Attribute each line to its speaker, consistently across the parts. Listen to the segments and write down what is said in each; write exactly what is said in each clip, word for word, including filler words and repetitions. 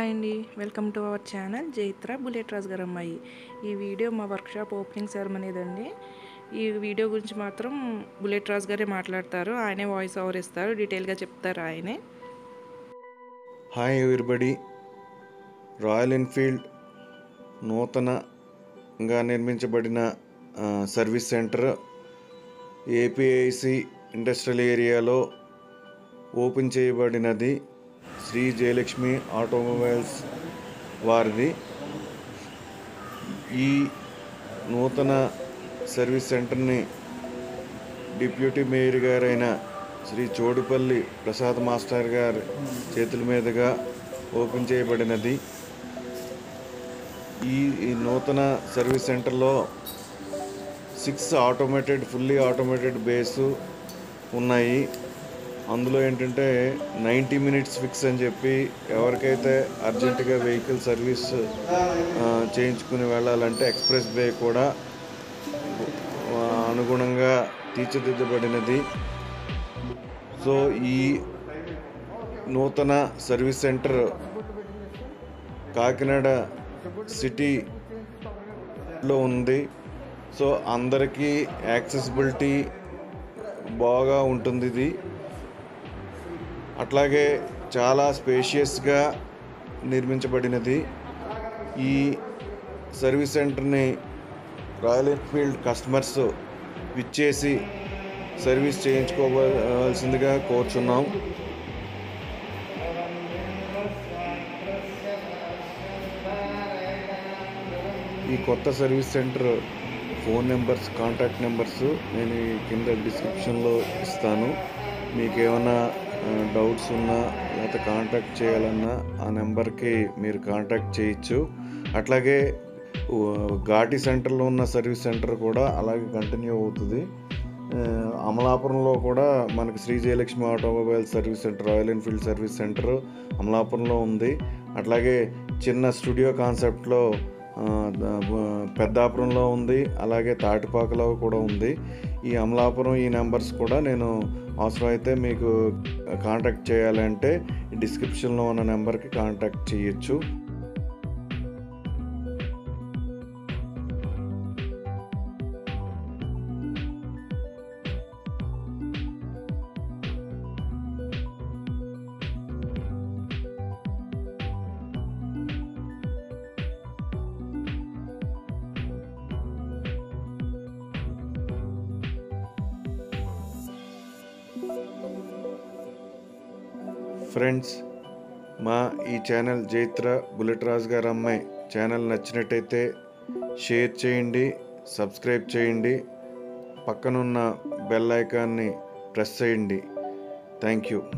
Speaker 1: Hi అండి, welcome to our channel Jaitra bullet Raj గారు అమ్మాయి. ఈ వీడియో మా వర్క్షాప్ ఓపెనింగ్ సెరమనీదండి. ఈ వీడియో గురించి మాత్రం బుల్లెట్ రాజ్ గారే మాట్లాడతారు. ఆయనే వాయిస్ ఓవర్ ఇస్తారు, డీటెయిల్గా చెప్తారు ఆయనే.
Speaker 2: Hi everybody. రాయల్ ఎన్ఫీల్డ్ నూతనంగా నిర్మించబడిన సర్వీస్ సెంటర్ ఏపీఐసి ఇండస్ట్రియల్ ఏరియాలో ఓపెన్ చేయబడినది. శ్రీ జయలక్ష్మి ఆటోమొబైల్స్ వారిది. ఈ నూతన సర్వీస్ సెంటర్ని డిప్యూటీ మేయర్ గారైన శ్రీ చోడుపల్లి ప్రసాద్ మాస్టర్ గారి చేతుల మీదుగా ఓపెన్ చేయబడినది. ఈ ఈ నూతన సర్వీస్ సెంటర్లో six automated fully automated bays ఉన్నాయి. అందులో ఏంటంటే నైంటీ మినిట్స్ ఫిక్స్ అని చెప్పి ఎవరికైతే అర్జెంటుగా వెహికల్ సర్వీస్ చేయించుకుని వెళ్ళాలంటే ఎక్స్ప్రెస్ వే కూడా అనుగుణంగా తీర్చిదిద్దబడినది. సో ఈ నూతన సర్వీస్ సెంటర్ కాకినాడ సిటీలో ఉంది. సో అందరికీ యాక్సెసిబిలిటీ బాగా ఉంటుంది. ఇది అట్లాగే చాలా స్పేషియస్గా నిర్మించబడినది. ఈ సర్వీస్ సెంటర్ని రాయల్ ఎన్ఫీల్డ్ కస్టమర్స్ విచ్చేసి సర్వీస్ చేయించుకోవాల్సిందిగా కోరుచున్నాం. ఈ కొత్త service centre phone numbers, contact numbers నేను ఈ కింద డిస్క్రిప్షన్లో ఇస్తాను. మీకు ఏమైనా డౌట్స్ ఉన్నా లేకపోతే కాంటాక్ట్ చేయాలన్నా ఆ నెంబర్కి మీరు కాంటాక్ట్ చేయొచ్చు. అట్లాగే ఘాటి సెంటర్లో ఉన్న సర్వీస్ సెంటర్ కూడా అలాగే కంటిన్యూ అవుతుంది. అమలాపురంలో కూడా మనకి Shri Jayalakshmi automobile service centre, Royal Enfield service centre అమలాపురంలో ఉంది. అట్లాగే చిన్న స్టూడియో కాన్సెప్ట్లో పెద్దాపురంలో ఉంది, అలాగే తాటిపాకలో కూడా ఉంది. ఈ అమలాపురం ఈ నెంబర్స్ కూడా నేను అవసరమైతే మీకు కాంటాక్ట్ చేయాలంటే డిస్క్రిప్షన్లో ఉన్న నెంబర్కి కాంటాక్ట్ చేయొచ్చు. ఫ్రెండ్స్, మా ఈ ఛానల్ జైత్ర బుల్లెట్ రాజ్ గారు అమ్మాయి ఛానల్ నచ్చినట్టయితే షేర్ చేయండి, సబ్స్క్రైబ్ చేయండి, పక్కనున్న బెల్ ఐకాన్ని ప్రెస్ చేయండి. Thank you.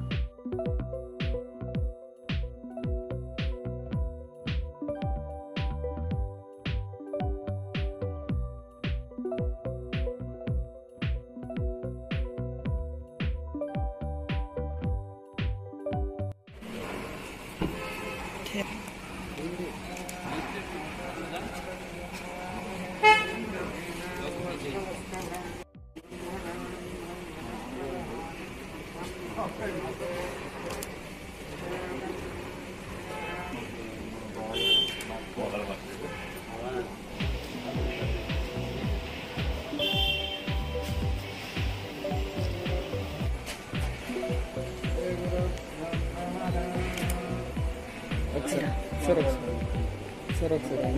Speaker 3: Sir, sir, sir, sir.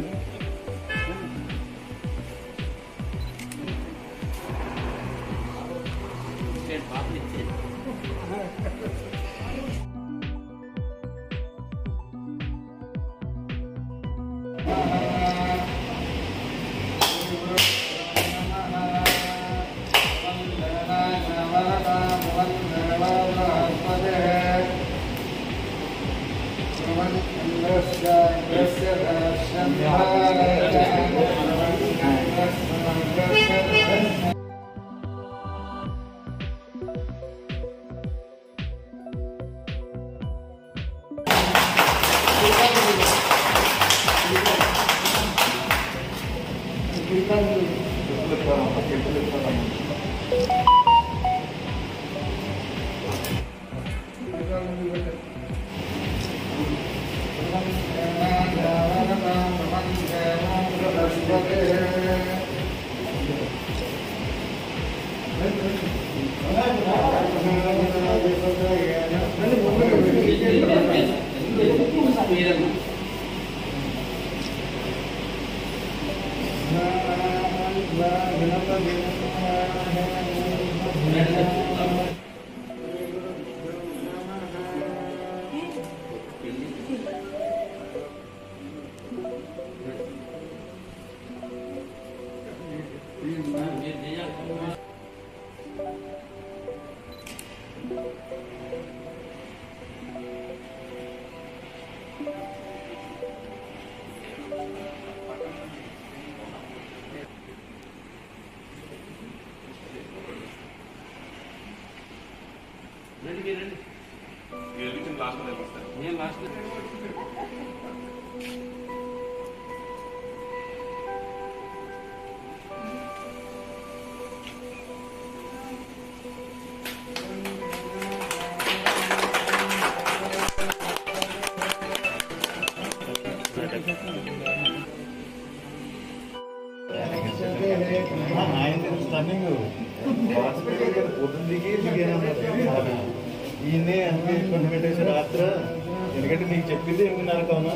Speaker 2: ఈయనే అంటే కొన్ని పెట్టేసి రాత్ర ఎందుకంటే నీకు చెప్పింది ఎనిమిదిన్నర కావునా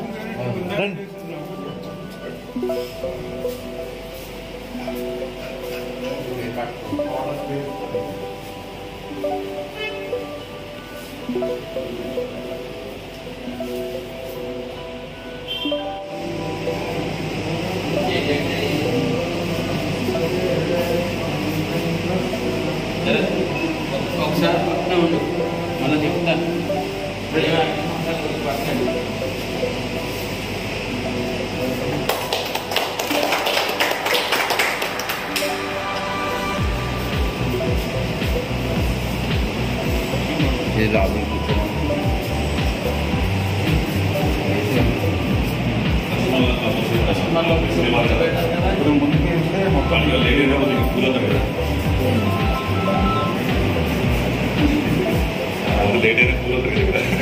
Speaker 3: ఒకసారి పక్కన ఉండు మళ్ళీ చెప్తాను ఇది రాబోయే
Speaker 2: ఇప్పుడు ముందుకు వెళ్తే మొత్తం లేట్ అయినా కూల్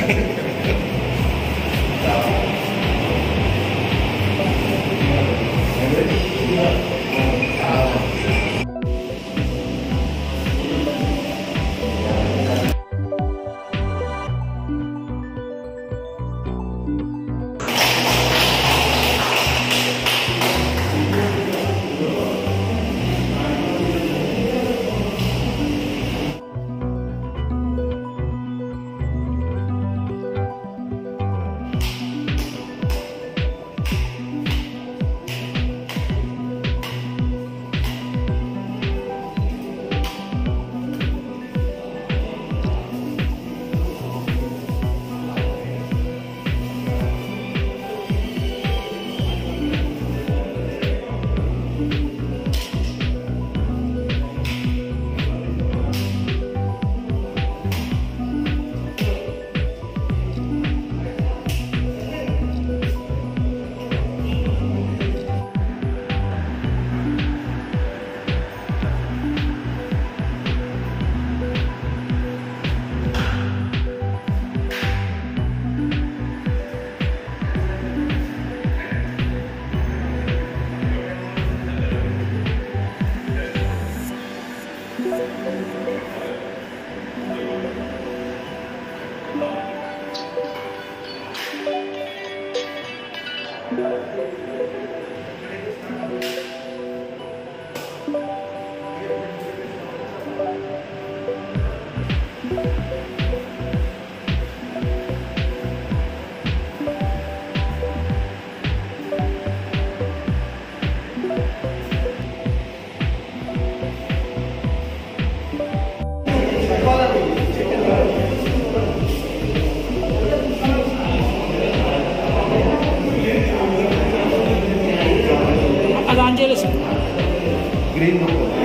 Speaker 2: గ్రీన్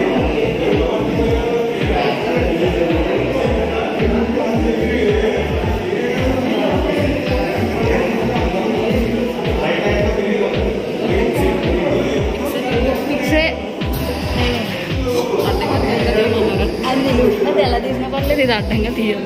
Speaker 4: అది ఎలా తీసినా పర్లేదు, ఇది అడ్డంగా తీయాలి.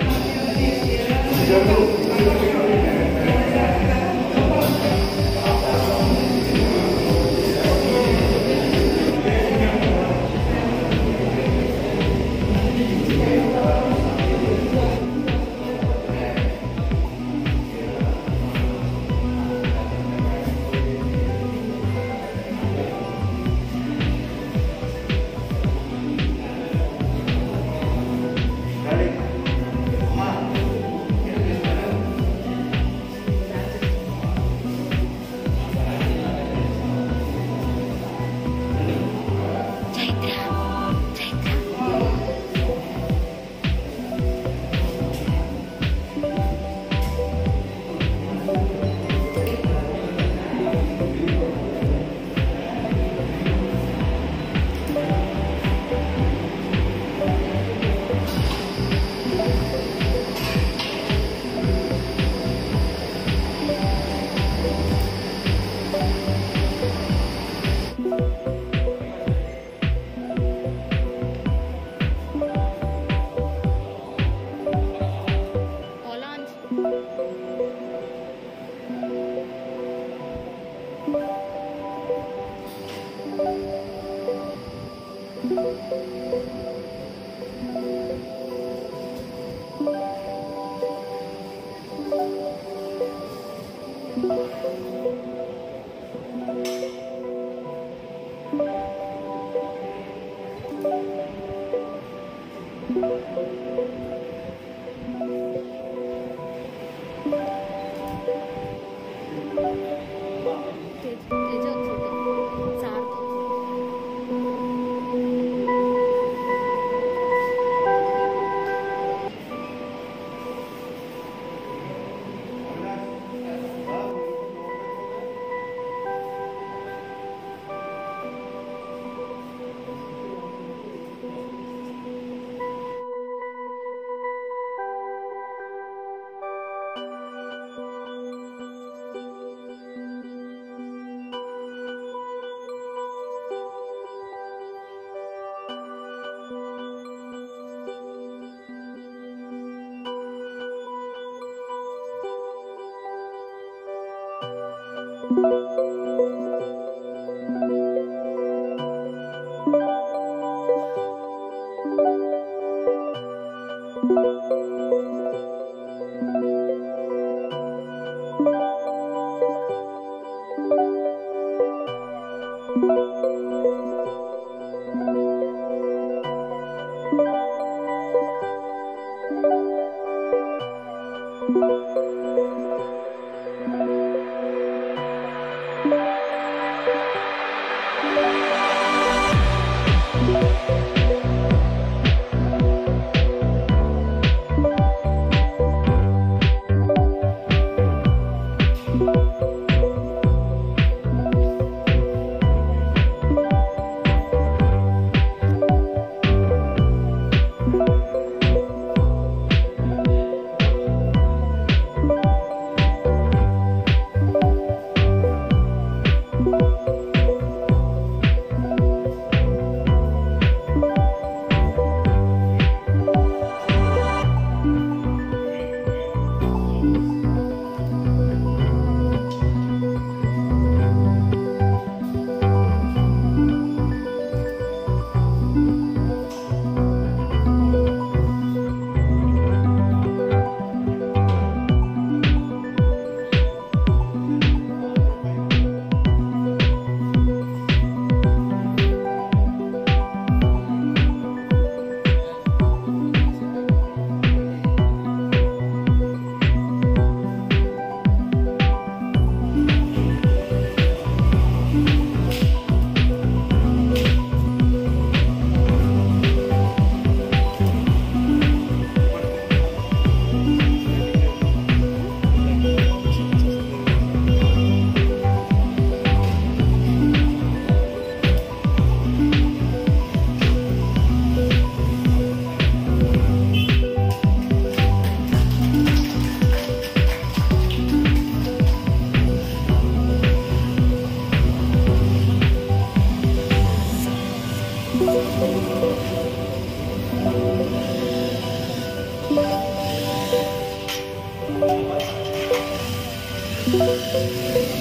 Speaker 5: Thank you.